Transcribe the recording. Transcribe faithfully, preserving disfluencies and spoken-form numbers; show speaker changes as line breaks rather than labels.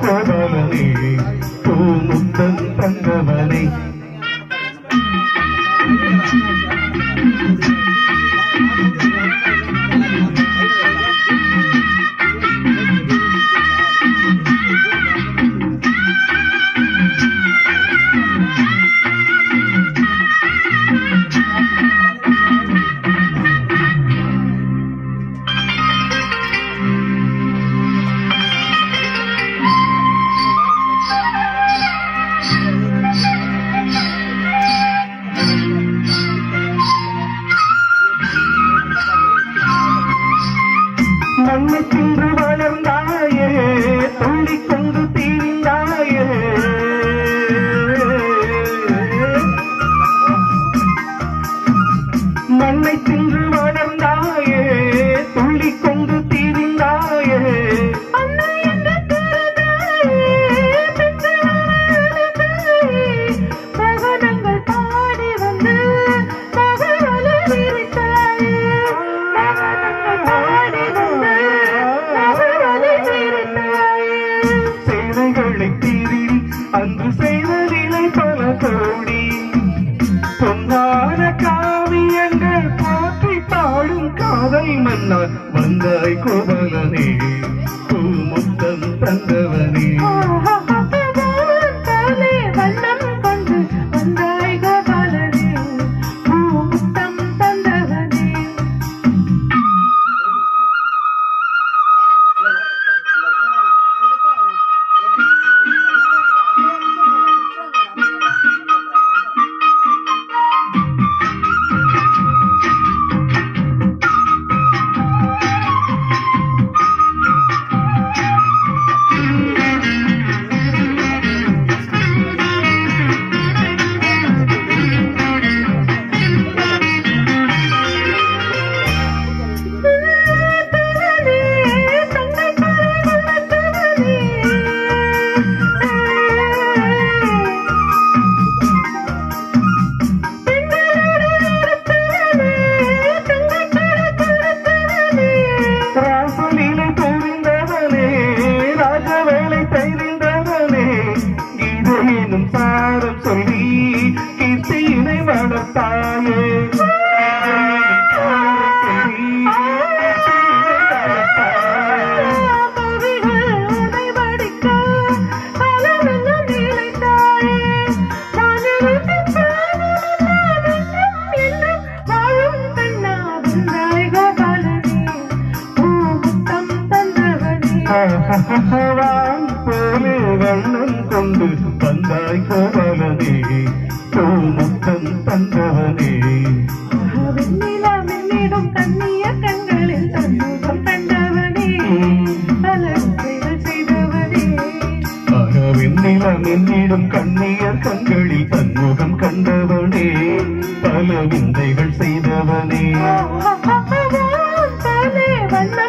கோபாலனே பூமுத்தன் தந்தவனே மண்ணை தின்று வளர்ந்தாயே துள்ளிக் கொண்டு தீர்ந்தாயே மண்ணை தின்று வளர்ந்தாயே துள்ளிக் கொண்டு தீர்ந்தாயே
மகனங்கள் பாடி வந்து
அன்று செய்த நிலை பல கோடி பொன்னான காவியங்கள் போற்றி பாடும் காதல் மன்னா வந்தாய் கோபாலனே பூமுத்தம் தந்தவனே
வண்ணம் கொண்டு வந்தாய் கோபாலனே பூமுத்தம் தந்தவனே சாரம் சொல்லி கீர்த்தியினை வளர்த்தாயே போலே வண்ணம் கொண்டு வந்தாய் கோபாலனே பூமுத்தம் தந்தவனே வெண்ணிலா மின்னிடும் கண்ணிய கண்களில் சண்முகம் கண்டவனே அலங்கைகள் செய்தவனே
வெண்ணிலா மின்னிடும் கண்ணியர் கண்களில் சண்முகம் கண்டவனே பல விந்தைகள் செய்தவனே
வண்ண